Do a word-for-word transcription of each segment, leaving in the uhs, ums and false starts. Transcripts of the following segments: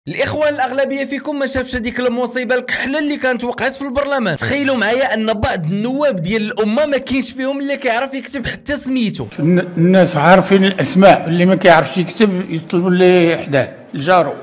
الاخوان الاغلبيه فيكم ما شافش هذيك المصيبه الكحله اللي كانت وقعت في البرلمان. تخيلوا معايا ان بعض النواب ديال الامه ما كاينش فيهم اللي كيعرف يكتب حتى سميتو. الناس عارفين الاسماء، اللي ما كيعرفش يكتب يطلبوا ليه حداه الجارو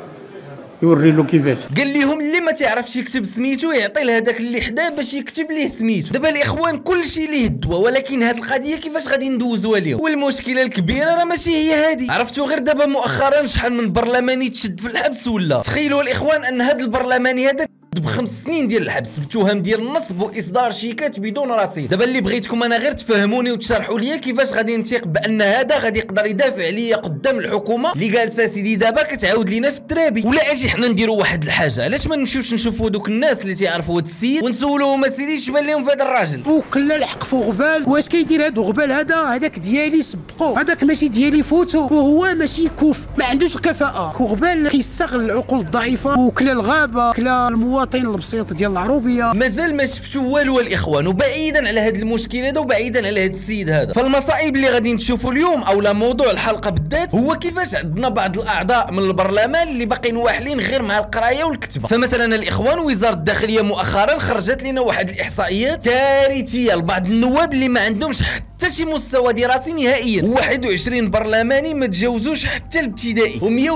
يوري له كيفاش. قال لهم اللي ما تعرفش يكتب سميتو يعطي لهذاك اللي حداه باش يكتب ليه سميتو. دابا الاخوان كلشي ليه الدواء، ولكن هذه القضيه كيفاش غادي ندوزوها لهم؟ والمشكله الكبيره راه ماشي هي هذه. عرفتوا غير دابا مؤخرا شحال من برلماني تشد في الحبس ولا؟ تخيلوا الاخوان ان هذا البرلماني هذا بخمس سنين ديال الحبس بتهم ديال النصب واصدار شيكات بدون رصيد. دابا اللي بغيتكم انا غير تفهموني وتشرحوا لي كيفاش غادي نثيق بان هذا غادي يقدر يدافع عليا قدام الحكومه اللي جالسه سيدي دابا كتعاود لينا في الترابي. ولا اجي حنا نديروا واحد الحاجه، علاش ما نمشيوش نشوفوا دوك الناس اللي تيعرفوا هذا السيد ونسولوهم اسيدي اش بان لهم في هذا الراجل؟ وكلا الحق فوق غبال، واش كيدير هذا غبال هذا؟ هذاك ديالي سبقو، هذاك ماشي ديالي فوتو، وهو ماشي كوف، ما عندوش الكفاءه. كغبال كيستغل العقول الضعيفه وكلا الغابه، كلا المواطن البسيط ديال العروبيه. مازال ما شفتوا والو الاخوان. وبعيدا على هذا المشكل هذا وبعيدا على هذا السيد هذا، فالمصائب اللي غادي نشوفوا اليوم اولا موضوع الحلقه بالذات هو كيفاش عندنا بعض الاعضاء من البرلمان اللي باقيين واحلين غير مع القرايه والكتبه. فمثلا الاخوان وزاره الداخليه مؤخرا خرجت لنا واحد الاحصائيات كارثيه لبعض النواب اللي ما عندهمش حتى شي مستوى دراسي نهائيا. واحد وعشرين برلماني ما تجاوزوش حتى الابتدائي، و132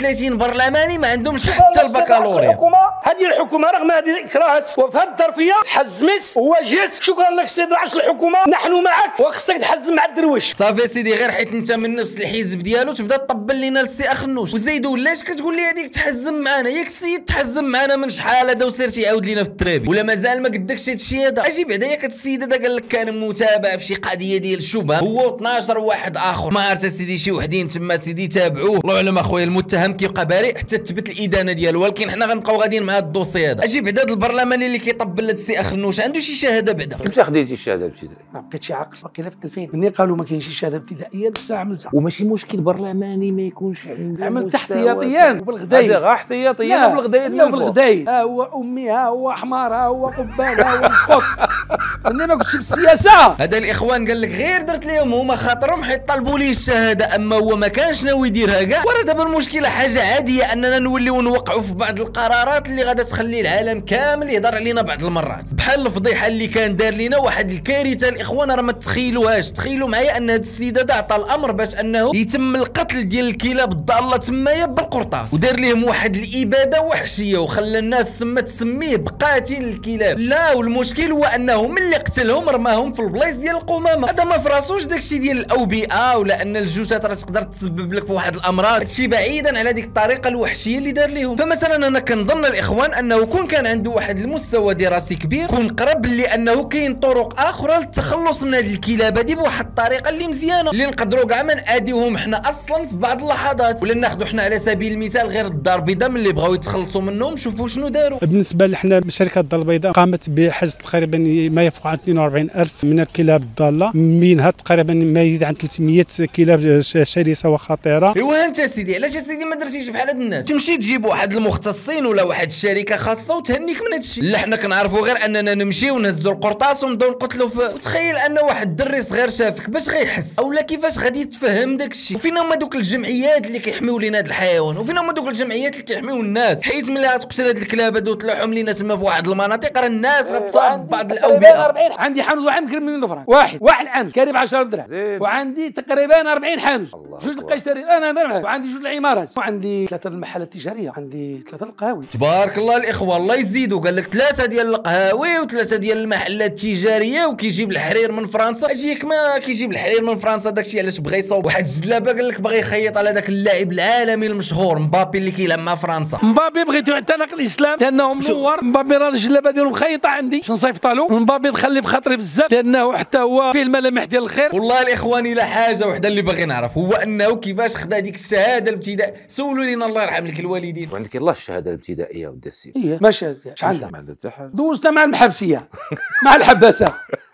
برلماني ما عندهمش حتى البكالوريا. هذه الحكومه رغم هذه الاكراهات وفي هذه الظرفيه حزمت وواجهت. شكرا لك سيد رئيس الحكومه، نحن معك وخصك تحزم مع الدرويش. صافي سيدي، غير حيت انت من نفس الحزب ديالو تبدا تطبل لينا للسي اخنوش. وزيدو ولاش كتقول لي هذيك تحزم معانا؟ ياك السيد تحزم معانا من شحال هذا وسير يعاود لينا في الترابي، ولا مازال ما قدكش هادشي هذا؟ اجي بعدا ياك السيد هذا قال لك كان متابع في شي قضيه ديال الشبهه هو اثناش واحد اخر، ما عرفت سيدي شي وحدين تما سيدي تابعوه. الله اعلم اخويا، المتهم كيبقى بريء حتى تثبت الادانه ديالو، ولكن حنا غنبقاو غاديين مع هذا الدوسي هذا. اجي بعدا البرلماني اللي كيطبل لهاد السي اخنوش عنده شي شهاده بعدا؟ امتى خديتي الشهاده الابتدائيه؟ ما بقيتش عاقل، باقي في ألفين ملي قالوا ما كاينش شهاده ابتدائيه الساعه عملتها. وماشي مشكل برلماني ما يكونش عنده عملت احتياطيا وبالغدايد. هذا غير احتياطيا وبالغدايد. لا وبالغدايد، ها هو امي، ها هو حمار، ها هو قبان، ها هو مسقط. اني ما كنتش في السياسه. هذا الاخوان قال لك غير درت لهم هما خاطرهم حيت طلبوا لي الشهاده، اما هو ما كانش ناوي يديرها كاع. وراه دابا المشكله حاجه عاديه اننا نوليو نوقعوا في بعض القرارات اللي غادا تخلي العالم كامل يهضر علينا بعض المرات، بحال الفضيحه اللي كان دار لينا واحد الكارثه. الاخوان راه ما تخيلوهاش. تخيلوا معايا ان هذا السيد هذا عطى الامر باش انه يتم القتل ديال الكلاب الضاله تمايا بالقرطاس، ودار لهم واحد الاباده وحشيه وخلى الناس تما تسميه بقاتل الكلاب. لا، والمشكل هو انه ملي قتلهم رماهم في البلايص ديال القمامه. هذا ما فراسوش داكشي ديال الاوبئه ولا ان الجثث راه تقدر تسبب لك في واحد الامراض، هادشي بعيدا على ديك الطريقه الوحشيه اللي دار لهم. فمثلا انا كنظن الاخوان انه كون كان عنده واحد المستوى دراسي كبير كون قرب لانه كاين طرق اخرى للتخلص من هذه الكلاب هذه بواحد الطريقه اللي مزيانه اللي نقدروا كاع ما ناديوهم حنا اصلا في بعض اللحظات، ولا ناخذوا حنا على سبيل المثال غير الدار البيضاء ملي بغاو يتخلصوا منهم شوفوا شنو داروا. بالنسبه لحنا شركه الدار البيضاء قامت بحجز تقريبا ما يفوق عن اثنين وأربعين ألف من الكلاب الضاله، منها تقريبا ما يزيد عن ثلاثمية كلاب شرسه وخطيره. ايوا انت سيدي علاش سيدي ما درتيش بحال هاد الناس؟ تمشي تجيب واحد المختصين ولا واحد الشركه خاصه وتهنيك من هادشي. لا حنا كنعرفوا غير اننا نمشيو ونهزوا القرطاس ونبداو نقتلوا في. وتخيل ان واحد الدري صغير شافك باش غيحس اولا كيفاش غادي يتفهم داكشي؟ وفين هما دوك الجمعيات اللي كيحميو لينا هاد الحيوان؟ وفين هما دوك الجمعيات اللي كيحميو الناس؟ حيت ملي غتقتل هاد الكلاب هادو وتلاحهم لينا تما في واحد المناطق راه الناس غتصاب ببعض الاوبئه. عندي حانوت واحد كريم مليون فرنك، واحد واحد عنده كريم عشرة آلاف درهم، وعندي تقريبا أربعين حانوت، جوج القيشري انا نضرب، وعندي جوج العمارات، وعندي ثلاثه المحلات التجاريه، عندي ثلاثه القهاوي. تبارك الله الاخوه، الله يزيدوا. قال لك ثلاثه ديال القهاوي وثلاثه ديال المحلات التجاريه، وكيجيب الحرير من فرنسا. اجيك ما كيجيب الحرير من فرنسا داكشي علاش بغى يصاوب واحد الجلابه قال لك باغي يخيط على داك اللاعب العالمي المشهور مبابي اللي كيلعب مع فرنسا. مبابي بغيتو يعتنق الاسلام لانه منور. مبابي راه الجلابه ديالو مخيطه عندي باش نصيفطها له. مبابي دخل لي بخاطري بزاف لانه حتى هو فيه الملامح ديال الخير. والله الاخوان الا حاجه وحده اللي باغي نعرف هو انه كيفاش خدا ديك الشهاده الابتدائيه. سولوا لينا الله يرحم لك الوالدين. وعندك يلاه الشهاده الابتدائيه ودي السيد؟ ايه ما شهادتها اش عندها؟ ما عندها حتى حاجه. دوزتها مع المحبسيه مع الحباسه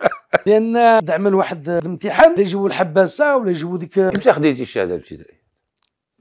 لان دعما واحد الامتحان لا يجيبوا الحباسه ولا يجيبوا ديك. امتى خديتي الشهاده الابتدائيه؟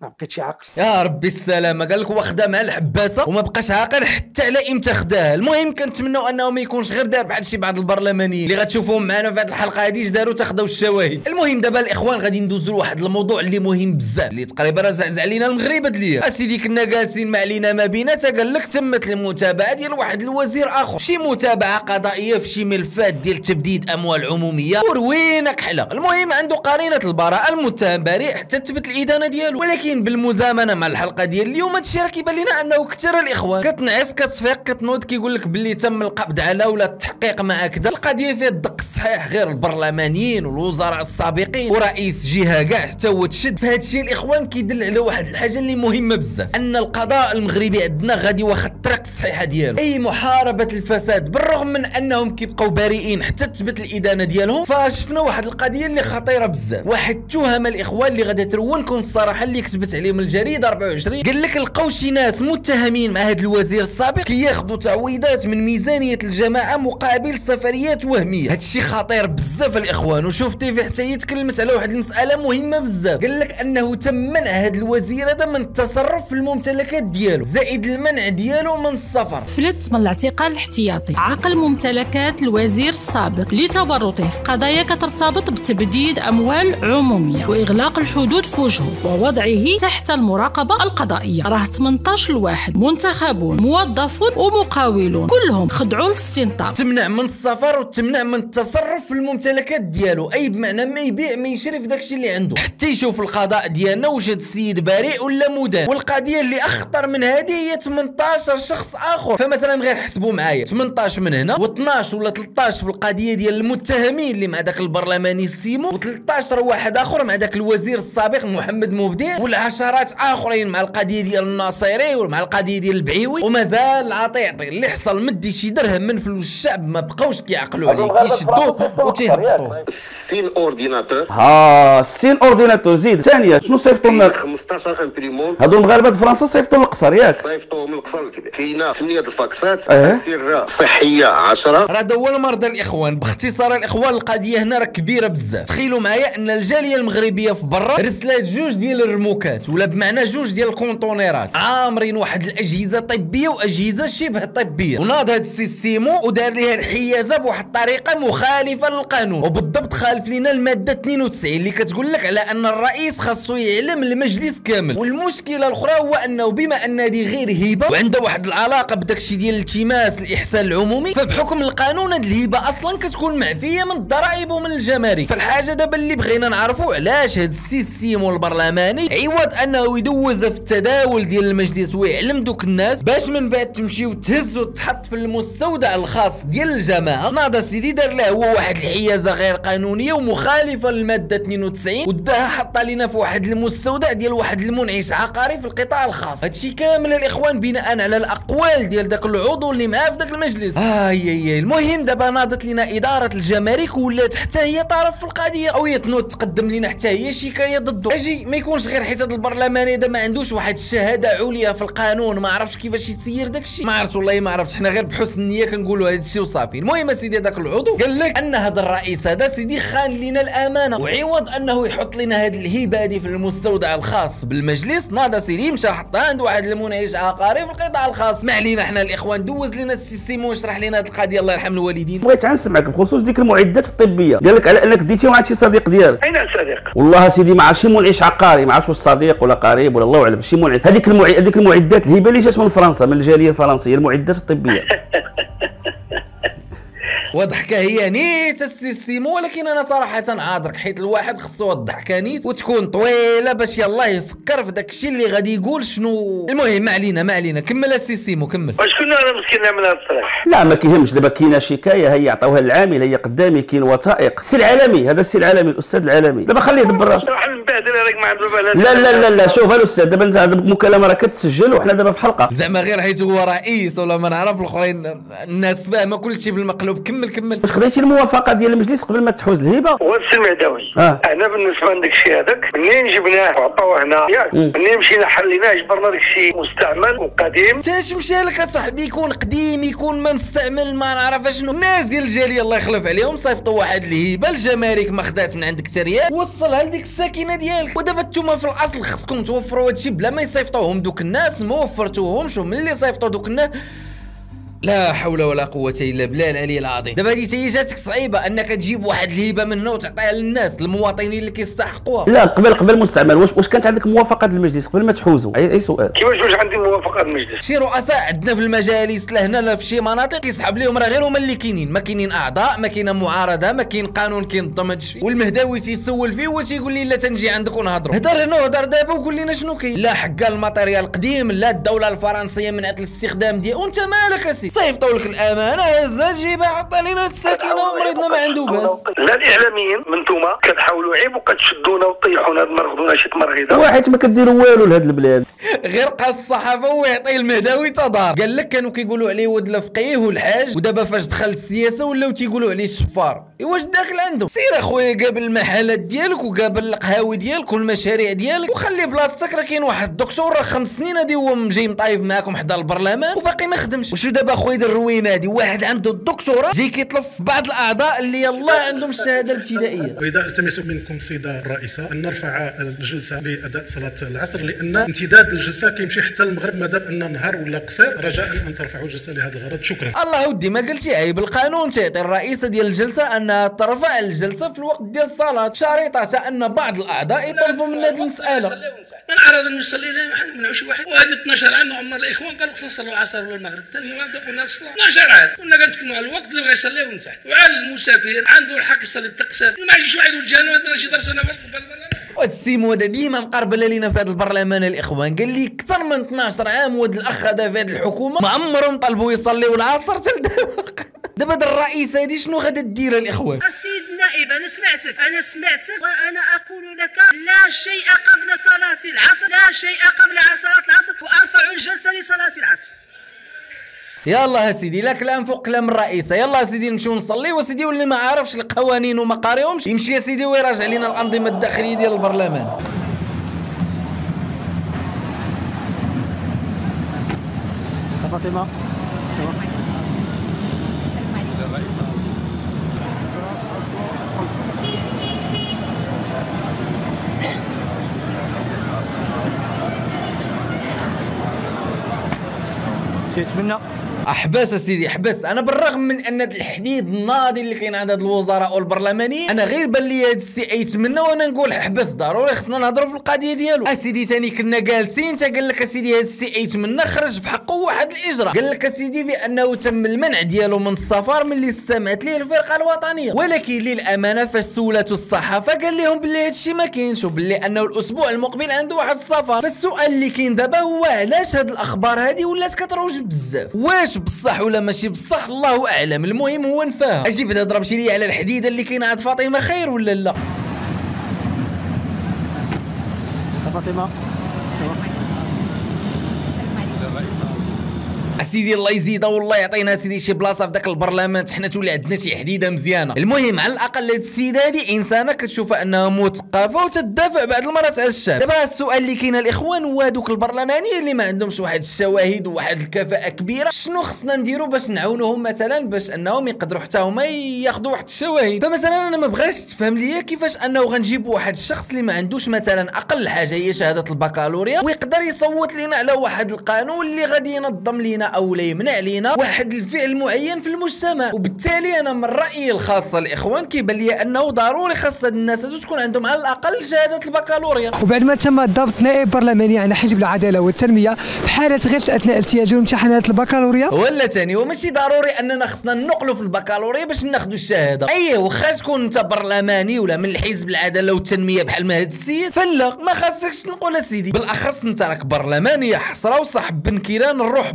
ما بقيتش عاقل. يا ربي السلامه، قال لك واخدها مع الحباسه وما بقاش عاقل حتى على امتى خداها. المهم كنتمنوا انه ما يكونش غير دار بحال شي بعض البرلمانيين اللي غتشوفوهم معنا في هذه الحلقه هذه داروا تاخذوا الشواهد. المهم دابا الاخوان غادي ندوزوا لواحد الموضوع اللي مهم بزاف اللي تقريبا راه زعزع لينا المغرب هاد الايام. اسيدي كنا جالسين ما علينا ما بيناتها، قال لك تمت المتابعه ديال واحد الوزير اخر، شي متابعه قضائيه في شي ملفات ديال تبديد اموال عموميه وروينك حلا. المهم عنده قرينه البراءه، المتهم بريء حتى تثبت الادانه ديالو. ولكن بالمزامنه مع الحلقه ديال اليوم هادشي راه كيبان لنا انه كثر الاخوان كتنعس كتفيق كتنوض كيقول لك باللي تم القبض على ولا التحقيق مع كذا. القضيه فيها الدق الصحيح، غير البرلمانيين والوزراء السابقين ورئيس جهه كاع حتى هو تشد. فهادشي الاخوان كيدل على واحد الحاجه اللي مهمه بزاف، ان القضاء المغربي عندنا غادي واخا الطريق الصحيحه ديالو، اي محاربه الفساد بالرغم من انهم كيبقاو بريئين حتى تثبت الادانه ديالهم. فشفنا واحد القضيه اللي خطيره بزاف، واحد التهم الاخوان اللي غادي ترونكم الصراحه اللي كتبت عليهم الجريده أربعة وعشرين، قال لك لقاو شي ناس متهمين مع هذا الوزير السابق كياخذوا تعويضات من ميزانيه الجماعه مقابل سفريات وهميه. هادشي خطير بزاف الاخوان. وشوف تيفي حتى هي تكلمت على واحد المساله مهمه بزاف، قال لك انه تم منع هذا الوزير هذا من التصرف في الممتلكات ديالو زائد المنع ديالو من السفر. فلت من الاعتقال الاحتياطي، عقل ممتلكات الوزير السابق لتورطه في قضايا كترتبط بتبديد اموال عموميه واغلاق الحدود في وجهه ووضعه تحت المراقبه القضائيه. راه ثمنطاش الواحد منتخبون موظفون ومقاولون كلهم خضعوا للاستنطاق. تمنع من السفر وتمنع من التصرف في الممتلكات ديالو، اي بمعنى ما يبيع ما يشري في داكشي اللي عنده حتى يشوف القضاء ديالنا واش هاد السيد بريء ولا مدان. والقضيه اللي اخطر من هذه هي ثمنطاش شخص اخر. فمثلا غير حسبوا معايا ثمنطاش من هنا و12 ولا ثلاثطاش في القضيه ديال المتهمين اللي مع داك البرلماني السيمو، و13 واحد اخر مع داك الوزير السابق محمد مبدع، والعشرات اخرين مع القضيه ديال الناصيري ومع القضيه ديال البعيوي، ومازال العطيطي اللي حصل مدي شي درهم من فلوس الشعب ما بقاوش كيعقلوا عليه كيشدوه وتيهبطوه. السين اورديناتور ها السين اورديناتور زيد ثانيه شنو صيفطوا لنا؟ خمسطاش امبريمون. هادو المغاربه د فرنسا صيفطوا للقصر ياك؟ صيفطوا من القصر الكبير. كاينه ثمانيه الفاكسات سر صحيه عشرة. راه هذا هو المرضى الاخوان. باختصار الاخوان القضيه هنا راه كبيره بزاف. تخيلوا معايا ان الجاليه المغربيه في برا رسلات جوج ديال الرموكات ولا بمعنى جوج ديال الكونطونيرات عامرين واحد الاجهزه طبيه واجهزه شبه طبيه، وناض هذا السي سيمو ودار ليها الحيازه بواحد الطريقه مخالفه للقانون، وبالضبط خالف لنا الماده اثنين وتسعين اللي كتقول لك على ان الرئيس خاصو يعلم المجلس كامل. والمشكله الاخرى هو انه بما ان هذه غير هبه وعندها واحد العلاقه بداكشي ديال التماس الاحسان العمومي، فبحكم القانون هذه الهبه اصلا كتكون معفيه من الضرائب ومن الجمارك. فالحاجه دابا اللي بغينا نعرفوا علاش هذا السي سيمو البرلماني عوض انه يدوز في التداول ديال المجلس ويعلم دوك الناس باش من بعد تمشي وتهز وتحط في المستودع الخاص ديال الجماعه، ناض سيدي دار له هو واحد الحيازه غير قانونيه ومخالفه للماده اثنين وتسعين وداها حطها لنا في واحد المستودع ديال واحد المنعش عقاري في القطاع الخاص. هادشي كامل الاخوان بناء على الاقوال ديال داك العضو اللي معاه في داك المجلس. اه يا المهم دابا ناضت لنا اداره الجمارك ولات حتى هي طرف في القضيه او يتنوض تقدم لنا حتى هي شكايه ضده. اجي ما يكونش غير حيت هذا البرلماني هذا ما عندوش واحد الشهاده عليا في القانون ما عرفش كيفاش يسير داكشي، ما عرفت والله ما عرفت، حنا غير بحسن النيه كنقولوا هذا الشيء وصافي. المهم سيدي هذاك العضو قال لك ان هذا الرئيس هذا سيدي خان لنا الامانه، وعوض انه يحط لنا هذه الهبه هذه في المستودع الخاص بالمجلس ناض سيدي مشى حطها عند واحد المنعش عقاري في القطاع الخاص. ما علينا حنا الاخوان، دوز لنا السيستيم وشرح لنا هذه القضيه الله يرحم الوالدين. بغيت نسمعك بخصوص ديك المعدات الطبيه، قال لك على انك ديتي مع شي صديق ديالك. اين الصديق؟ والله سيدي ما عرف شي منعش عقاري، ما عرفش واش صديق ولا قريب ولا الله اعلم، شي منعش هذيك المع... هذيك المعدات الهبه اللي جات من فرنسا من الجاليه الفرنسيه، المعدات الطبيه. وضحكه هي نيت السيستيمو، ولكن انا صراحه عاذرك حيت الواحد خصو الضحكه نيت وتكون طويله باش يلاه يفكر في داك الشيء اللي غادي يقول شنو. المهم ما علينا ما علينا، كمل السيستيمو كمل. واش كنا انا مسكين نعمل هذا الصراحه؟ لا ما كيهمش، دابا كاينه شكايه هي عطاوها للعامل هي قدامي، كاين وثائق. السي العالمي هذا السي العالمي الاستاذ العالمي دابا خليه يدبر راسو. واحد المبهدل هذاك ما عنده بال. لا لا لا لا شوف الاستاذ دابا انت عندك مكالمه راه كتسجل وحنا دابا في حلقه زعما غير حيت هو رئيس ولا ما نعرف الاخرين الناس فاهمه كلشي بالمقلوب. كمل كمل كمل. واش خديتي الموافقه ديال المجلس قبل ما تحوز الهبه؟ والسي المعداوي آه. انا بالنسبه لداك الشيء هذاك منين جبناه وعطاوه هنا ياك منين مشينا حليناه جبرنا داك الشيء مستعمل وقديم. تاش مشى لك اصاحبي يكون قديم يكون ما مستعمل ما نعرف شنو. الناس ديال الجاليه الله يخلف عليهم صيفطوا واحد الهبه الجمارك ما خدات من عندك تريال وصلها لديك الساكنه ديالك. ودابا نتوما في الاصل خصكم توفروا هادشي بلا ما يصيفطوهم دوك الناس ما وفرتوهمش وملي صيفطوا دوك الناس لا حول ولا قوة الا بالله العلي العظيم. دابا هادي تاهي جاتك صعيبة انك تجيب واحد الهبة منه وتعطيها للناس المواطنين اللي كيستحقوها. لا قبل قبل مستعمل واش واش كانت عندك موافقة المجلس قبل ما تحوزوا؟ اي اي سؤال. كيفاش واش عندي موافقة المجلس؟ شي رؤساء عندنا في المجالس لهنا لا في شي مناطق كيسحب لهم راه غير هما اللي كاينين، ما كاينين اعضاء، ما كاينه معارضة، ما كاين قانون كينظم هادشي، والمهداوي تيسول فيه وتيقول لي لا تنجي عندك ونهضروا. هدر هنا وهدر دابا وقول لنا شنو كاين. لا حق الماتيريال قديم، لا الدولة الفرنسية منعت الاستخدام ديالو، وانت مالك اسي؟ صيفطوا لك الآن انا هزها جيبها حط علينا الساكنه ومريضنا ما عنده باس. لا الاعلاميين من نتوما كتحاولوا عيب وكتشدونا وطيحونا تمرغدونا شي تمرغيده واحد ما كديروا والو لهاد البلاد. غير قاس الصحافه ويعطي المهداوي تضار. قال لك كانوا كيقولوا عليه ولد الفقيه والحاج ودابا فاش دخل السياسه ولاو تيقولوا عليه الشفار. واش داك اللي عنده؟ سير اخويا قابل المحلات ديالك وقابل القهاوي ديالك والمشاريع ديالك وخلي بلاصتك. راه كاين واحد الدكتور راه خمس سنين هادي هو جاي مطايف معاكم حدا البرلمان وباقي ما خدمش. وشو دابا اخويا ديال الروينه هادي واحد عنده الدكتوراه جاي كيطلب في بعض الاعضاء اللي يلاه عندهم الشهاده الابتدائيه. واذا التمس منكم سيده الرئيسه ان نرفع الجلسه لاداء صلاه العصر لان امتداد الجلسه كيمشي حتى المغرب مادام ان نهار ولا قصير، رجاء ان ترفعوا الجلسه لهذا الغرض. شكرا. الله ودي ما قلتي عيب القانون تعطي الرئيسه ديال الجلسه انها ترفع الجلسه في الوقت ديال الصلاه شريطه ان بعض الاعضاء يطلبوا من هذه المساله. من اراد ان يصلي لا منعوا شي واحد. وهذه اثناش عام عمر الاخوان قالوا خصنا نصلوا العصر ولا المغرب ثاني ما قلنا الصلاه اثناش عام كنا كنسكنوا على الوقت اللي بغى يصلي من تحت. وعاد المسافر عنده الحق يصلي بالتقصير ما يجيش واحد وجهنا ولا شي درس انا في البرلمان. وهاد السيم هذا ديما مقربله لينا في هذا البرلمان الاخوان. قال لي اكثر من اثناش عام وهاد الاخ هذا في هذه الحكومه ما عمرهم طلبوا يصليوا العصر حتى دابا. دابا هاد الرئيسه هادي شنو غادا دير الاخوان؟ السيد النائب انا سمعتك انا سمعتك وانا اقول لك لا شيء قبل صلاه العصر لا شيء قبل صلاه العصر وارفع الجلسه لصلاه العصر. يلا سيدي لا كلام فوق كلام الرئيسه. يلا سيدي نمشيو نصلي وسيدي واللي ما عارفش القوانين وما قاريهمش يمشي يا سيدي ويراجع لنا الانظمه الداخليه ديال البرلمان. فاطمه سيتمنى احبس سيدي احبس. انا بالرغم من ان هذا الحديد الناضي اللي كاين عند هاد الوزراء والبرلمانيين انا غير بان لي هاد السي يتمنى وانا نقول حبس ضروري خصنا نهضروا في القضيه ديالو. اسيدي ثاني كنا جالسين انت قال لك اسيدي هاد السي يتمنى خرج في حقه واحد الاجراء. قال لك اسيدي بانه تم المنع ديالو من السفر من اللي استمعت ليه الفرقه الوطنيه. ولكن للامانه فاش سولته الصحافه قال لهم باللي هاد الشيء ما كاينش وباللي انه الاسبوع المقبل عنده واحد السفر. فالسؤال اللي كاين دابا هو علاش هاد الاخبار هادي ولات كتروج بزاف؟ واش بصح ولا ماشي بصح الله اعلم. المهم هو نفاهم. اجي بدا ضرب شي لي على الحديده اللي كاينه عند فاطمه خير ولا لا؟ فاطمه اسيدي الله يزيدها والله يعطينا سيدي شي بلاصه في ذاك البرلمان حنا تولي عندنا شي حديده مزيانه. المهم على الاقل هاد السيده هادي انسانه كتشوفها انها مثقفه وتدافع بعض المرات على الشعب. دابا السؤال اللي كاين الاخوان هو هذوك البرلمانيين اللي ما عندهمش واحد الشواهد وواحد الكفاءه كبيره شنو خصنا نديروا باش نعاونوهم مثلا باش انهم يقدروا حتى هما ياخذوا واحد الشواهد. فمثلا انا ما بغاش تفهم ليا كيفاش انه غنجيبوا واحد الشخص اللي ما عندوش مثلا اقل حاجه هي شهاده البكالوريا ويقدر يصوت لنا على واحد القانون اللي غادي ينظم لنا او لا يمنع لينا واحد الفعل معين في المجتمع. وبالتالي انا من رايي الخاصه الاخوان كيبان لي انه ضروري خاص هاد الناس هادو تكون عندهم على الاقل شهاده البكالوريا. وبعد ما تم ضبط نائب برلماني عن حزب العداله والتنميه بحاله غش اثناء التياج امتحانات البكالوريا. ولا ثاني وماشي ضروري اننا خصنا ننقلوا في البكالوريا باش ناخذوا الشهاده. اييه واخا تكون انت برلماني ولا من حزب العداله والتنميه بحال ما هاد السيد فلا ما خاصكش تنقل اسيدي. بالاخص انت راك برلماني يا حسره وصاحب بن كيران الروح بالروح.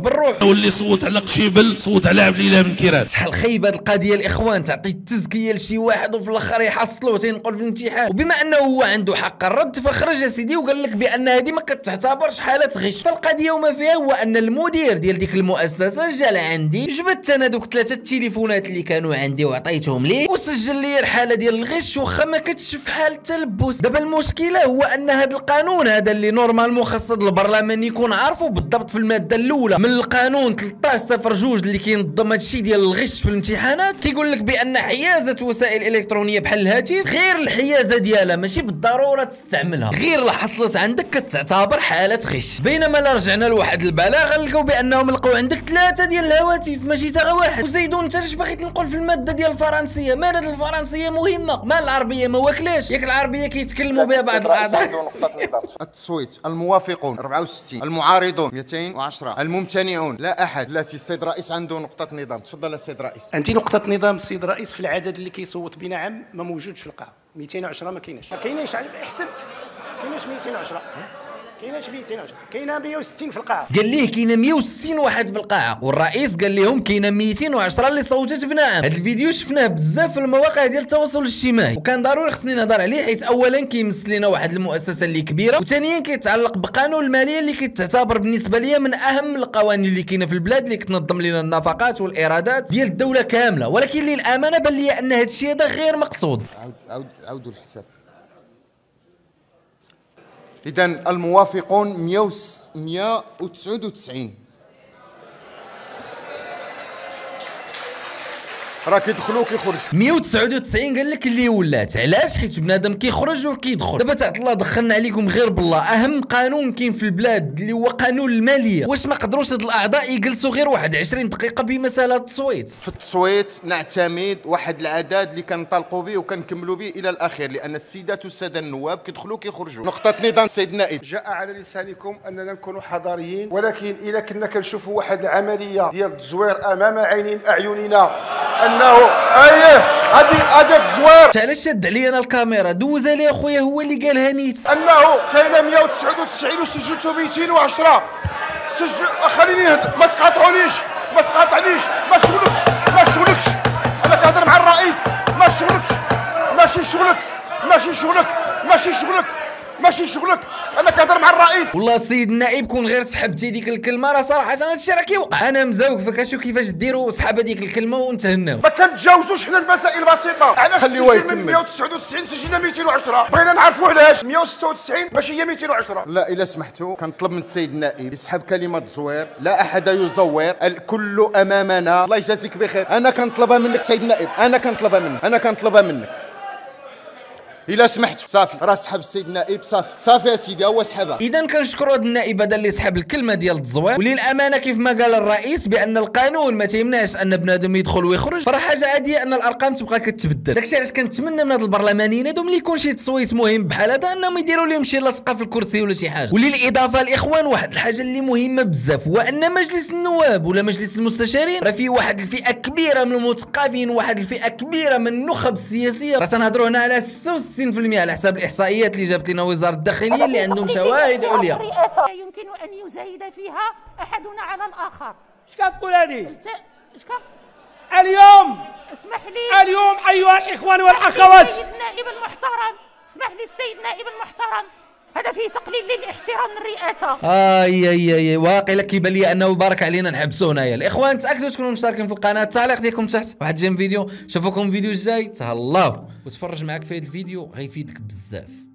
واللي صوت على قشيبل صوت على عبد الاله بن كيرات. شحال خايبه هاد القضيه الاخوان، تعطي التزكيه لشي واحد وفي الاخر يحصلوه تينقل في الامتحان، وبما انه هو عنده حق الرد فخرج يا سيدي وقال لك بان هذه ما كتعتبرش حاله غش. فالقضيه وما فيها هو ان المدير ديال ديك المؤسسه جا لعندي، جبت انا دوك ثلاثه التليفونات اللي كانوا عندي وعطيتهم ليه وسجل لي الحاله ديال الغش واخا ما كتشوف حال التلبس. دابا المشكله هو ان هذا القانون هذا اللي نورمالمون خاص البرلمان يكون عارفه بالضبط في الماده الاولى من القانون ثلاثة عشر صفر جوج اللي كينظم هادشي ديال الغش في الامتحانات، كيقول لك بان حيازه وسائل الكترونيه بحال الهاتف غير الحيازه ديالها ماشي بالضروره تستعملها، غير لا حصلت عندك كتعتبر حاله غش. بينما لا رجعنا لواحد البلاغه لقاو بانهم لقاو عندك ثلاثه ديال الهواتف ماشي تا واحد. وزيدوا انت علاش باغي تنقل في الماده ديال الفرنسيه؟ ماده الفرنسيه مهمه، ما العربيه ما واكلاش، ياك العربيه كيتكلموا بها بعض الاعضاء. التصويت الموافقون أربعة وستين، المعارضون مئتين وعشرة، الممتنعون لا احد. لا السيد الرئيس عنده نقطه نظام. تفضل السيد الرئيس. عندي نقطه نظام السيد الرئيس في العدد اللي كيصوت بنعم ما موجودش في القاعه. مئتين وعشرة ما كايناش، ما كايناش احسن، ما كايناش مئتين وعشرة، كايناش مئتين وعشرة، كاينه مئة وستين في القاعه. قال ليه كاينه مئة وستين واحد في القاعه، والرئيس قال لهم كاينه مئتين وعشرة اللي صوتت بنعم. هذا الفيديو شفناه بزاف في المواقع ديال التواصل الاجتماعي، وكان ضروري خصني نهضر عليه حيت اولا كيمثل لنا واحد المؤسسه اللي كبيره، وثانيا كيتعلق بقانون الماليه اللي كيتعتبر بالنسبه ليا من اهم القوانين اللي كاينه في البلاد اللي كتنظم لنا النفقات والايرادات ديال الدوله كامله. ولكن للامانه بان لي ان هذا الشيء هذا غير مقصود. عاود عاودوا الحساب. إذا الموافقون مئة وتسعة وتسعين، راه كيدخلوا كيخرجوا. مئة وتسعة وتسعين قال لك اللي ولات، علاش؟ حيت بنادم كيخرج وكيدخل. دابا تعط الله دخلنا عليكم غير بالله، اهم قانون كاين في البلاد اللي هو قانون الماليه، واش ما قدروش هاد الاعضاء يجلسوا غير واحد عشرين دقيقه بمساله التصويت؟ في التصويت نعتمد واحد العدد اللي كنطلقوا به وكنكملوا به الى الاخير، لان السيدات والساده النواب كيدخلوا كيخرجوا. نقطه نظام سيد النائب. جاء على لسانكم اننا نكونوا حضاريين، ولكن اذا كنا كنشوفوا واحد العمليه ديال التزوير امام عينين اعيننا انه اييه هذه هذا التزوير. انت علاش شاد عليا انا الكاميرا؟ دوزها لي اخويا هو اللي قالها نيت. انه كاينه مئة وتسعة وتسعين وسجلتو مئتين وعشرة. سجل خليني نهضر، ما تقاطعونيش ما تقاطعنيش، ما شغلكش ما شغلكش، انا كنهضر مع الرئيس، ما شغلكش ماشي شغلك ماشي شغلك ماشي شغلك ماشي شغلك، انا كنهضر مع الرئيس. والله السيد النائب كون غير سحبتي ديك الكلمه راه صراحه هذا الشيء راه كيوقع. انا مزوقفك اشوف كيفاش ديروا سحب هذيك الكلمه ونتهناو. ما كنتجاوزوش حنا المسائل بسيطه. انا خليوه يكمل. من مئة وتسعة وتسعين سجلنا مئتين وعشرة، بغينا نعرفوا علاش مئة وستة وتسعين ماشي هي مئتين وعشرة. لا الا سمحتوا كنطلب من السيد النائب يسحب كلمه زوير، لا احد يزور، الكل امامنا. الله يجازيك بخير، انا كنطلبها منك سيد النائب، انا كنطلبها منك انا كنطلبها منك إلا سمحتوا. صافي راه سحب السيد النائب، صافي صافي يا سيدي هو سحبها. اذا كنشكروا هذا النائب هذا اللي سحب الكلمه ديال التزوير، وللامانه كيف ما قال الرئيس بان القانون ما تيمنعش ان بنادم يدخل ويخرج، فراه حاجه عاديه ان الارقام تبقى كتبدل. داكشي علاش كنتمنى من هاد البرلمانيين هادو ملي يكون شي تصويت مهم بحال هذا انهم يديروا لهم شي لصقه في الكرسي ولا شي حاجه. وللاضافه الاخوان واحد الحاجه اللي مهمه بزاف هو ان مجلس النواب ولا مجلس المستشارين راه فيه واحد الفئه كبيره من المثقفين، واحد الفئه كبيره من النخب السياسيه، راه تنهضروا هنا على ستة وستين بالمئة على حساب الاحصائيات اللي جابت لنا وزاره الداخليه اللي عندهم شواهد عليا. لا يمكن ان يزايد فيها احدنا على الاخر. اش كتقول هذه؟ اش كت... اليوم اسمح لي اليوم ايها الاخوان والاخوات، السيد النائب المحترم، اسمح لي السيد النائب المحترم، هذا فيه تقليل للاحترام للرئاسه. اي اي اي واقيلا كيبان لي انه بارك علينا نحبسوا هنايا. الاخوان تاكدوا تكونوا مشتركين في القناه، التعليق ديالكم تحت. واحد جيم فيديو، نشوفكم الفيديو الجاي، تهلاو وتفرج معاك في هذا الفيديو غيفيدك بزاف.